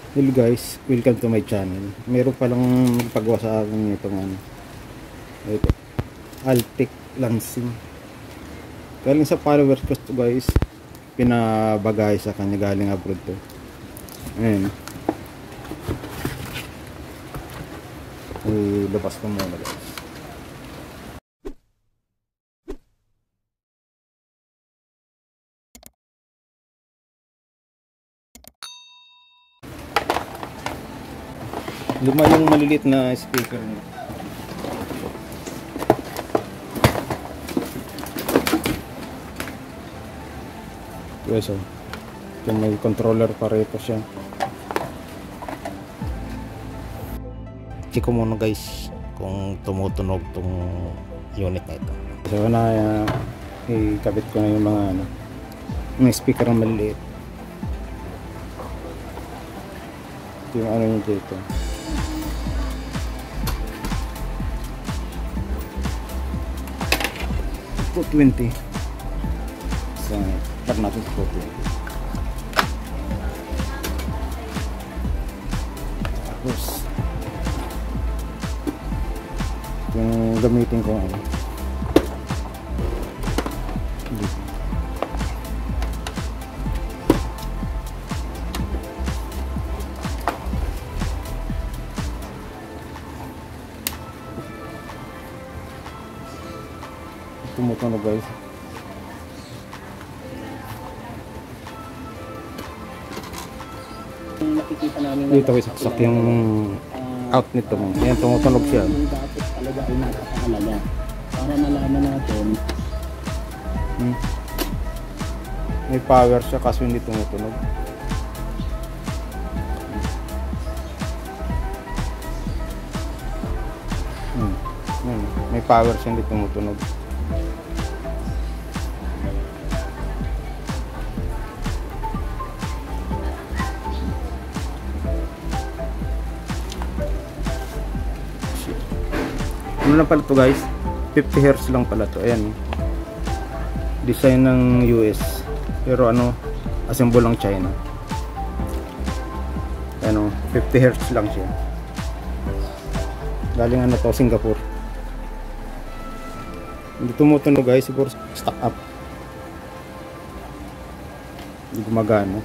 Hello guys, welcome to my channel. Meron palang magpagawa sa akin itong ito, Altic Lansing. Galing sa followers ko to guys. Pinabagay sa kanya, galing abroad to. Ayan. Ilabas ko muna guys. Luma yung maliliit na speaker niya. Yes, oh. Yung may controller pareho siya. Check ko muna guys kung tumutunog tong unit na ito. So na ikabit ko na yung mga yung speaker na maliliit. Yung yung dito. 220. So, start natin sa 220. Tapos, yung gamitin ko dito. Tumutunog guys. Nakikita namin dito guys, saksak yung out nito. Yan, tumutunog siya. Dapat talaga ay napakahalaga para malaman natin. May power siya kaso hindi tumutunog. May power siya, hindi tumutunog. Ano lang pala to guys, 50 Hz lang pala to. Ayan, design ng US pero assemble lang China. Ayan, 50 Hz lang siya. Galing to, Singapore. Hindi tumutunog guys, siguro stuck up, hindi gumagana.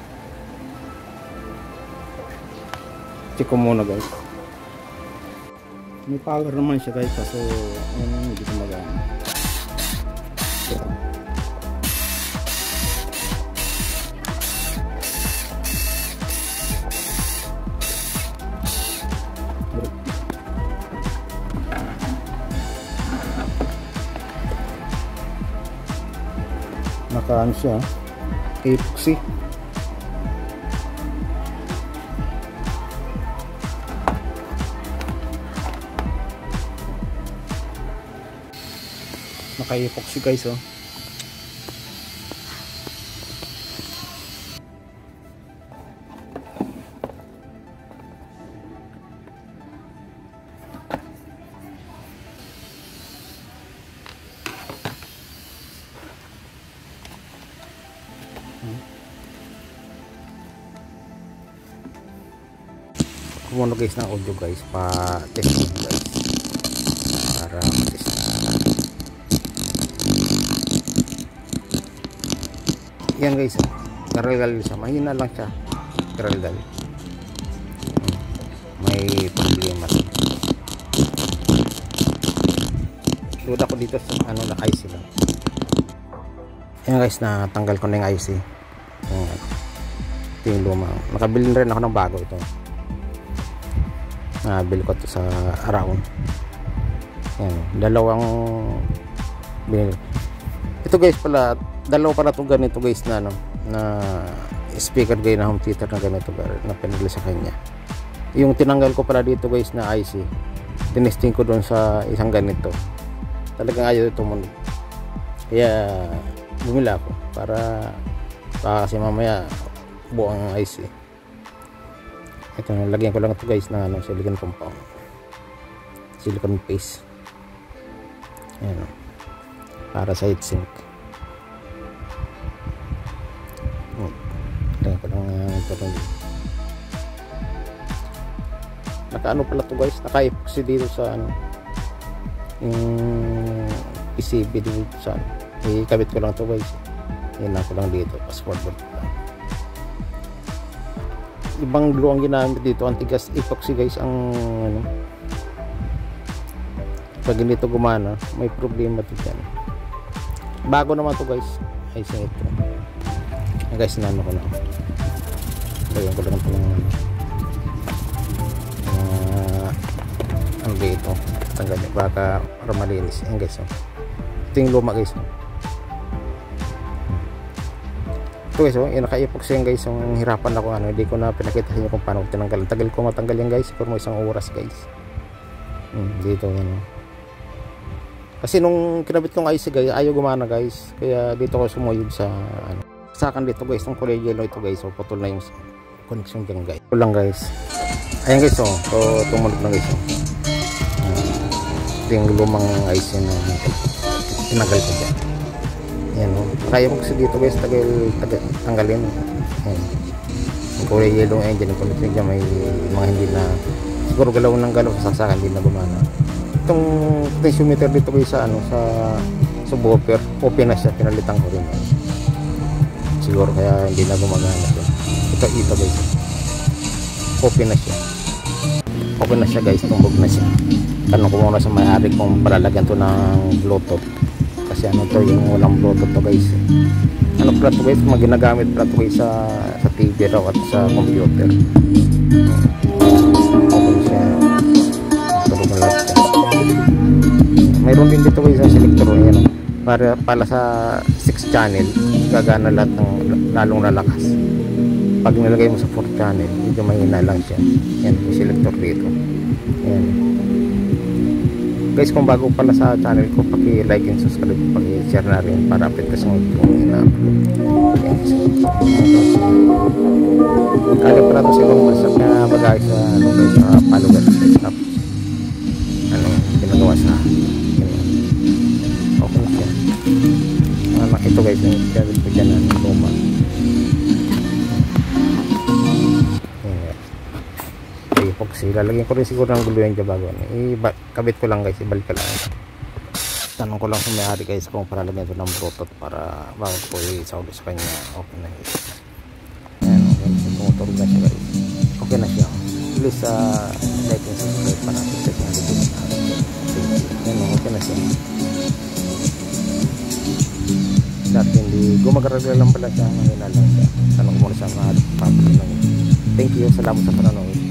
Check ko muna guys. May power naman siya guys, kaso hindi gumagana. Nakaan siya, epoxy. Naka-epoxy guys, oh. Kumuha guys ng audio guys, pa-test guys para test. Yan guys, karalgal siya, mahina lang siya, karalgal. May problema. Load ako dito sa na IC lang. Yan guys, natanggal ko na yung IC. Ito yung luma. Nakabili rin ako ng bago ito. Nabili ko ito sa Around. Yan, dalawang binili. Ito guys pala, dalawa pala itong ganito guys na speaker guys na home theater na ganito na pinagli sa kanya. Yung tinanggal ko pala dito guys na IC, tinesting ko doon sa isang ganito, talagang ayaw tumunog, kaya bumili ako para kasi mamaya buong IC. Ito, lagyan ko lang ito guys na silicone compound, silicone paste. Ayan, para sa heatsink. Lagyan ko lang ito. naka ano pala to guys, naka-epoxy dito sa ano, yung PCB dito sa ano. Ikabit ko lang to guys, yan ako lang dito, password ko lang. Ibang glue ang ginamit dito, anti-gas epoxy guys ang ano. Pag ganito gumana, may problema to dyan. Bago naman to guys, ay ito guys, nano ko na, bayan ko lang ito ng ang dito, tanggalin baka para malinis. Yan guys, ito yung luma guys. Ito guys, yung naka-epoxy yan guys. Yung hirapan ako, ano, hindi ko na pinakita sa inyo kung paano tinanggal. Tagal ko matanggal yan guys, siguro mo isang oras guys. Dito yan. Kasi nung kinabit kong IC guys, ayaw gumana guys. Kaya dito ko sumuyod sa ano, sakan dito guys, ng kulay yellow ito guys. So putol na yung connection dyan guys. Ito lang guys. Ayan guys, so tumunog na guys. Ito yung lumang IC na tinagal ko dyan. Ayan o. Kaya mo kasi dito guys, tanggalin. Ayan. Yung kulay yellow ayan dyan, yung connection dyan, may mga hindi na, siguro galaw ng galaw sa sakan, hindi na gumana. Itong tensiometer dito guys sa ano, sa subwoofer, open na siya, pinalitan ko rin. Siguro kaya hindi na gumagana siya. Ito guys, open na siya. Open na siya guys, tumbog na siya. Tanong ko muna sa may-ari kung palalagyan to ng Bluetooth. Kasi ano to, yung walang Bluetooth to guys. Ano pala to guys, ginagamit pala to guys sa TV raw at sa computer. Open siya. Tulog na lahat siya. Mayroon din dito guys sa selector, ayan, para pala sa 6 channel gagana lahat ng lalong lalakas. Pag nilagay mo sa 4 channel, medyo mahina lang siya. Yan yung selector dito. Ayan guys, kung bago pala sa channel ko, paki-like and subscribe, paki-share na rin para update ka sa mga kung ina-upload. Kaya pala ito siguro masap na bagay sa ano guys, sa palugan. Tapos ano ginagawa sa okay siya. Ito guys, yung gamit ko dyan ng luma. Epoxy, lalagyan ko rin siguro ng gulo yan dyan bago. Kabit ko lang guys, ibalik ko lang. Tanong ko lang sa may-ari guys kung paralagyan ito ng Bluetooth para bago ko i-sound sa kanya. Okay na guys. Ayan, okay. Tumutulog na siya guys. Okay na siya. Please like and subscribe para update na dito. Ayan, okay na siya. Dati hindi gumagaragla lang pala siya, mahina lang siya. Tanong mo na siya mga papalagyan. Thank you, salamat sa panonood.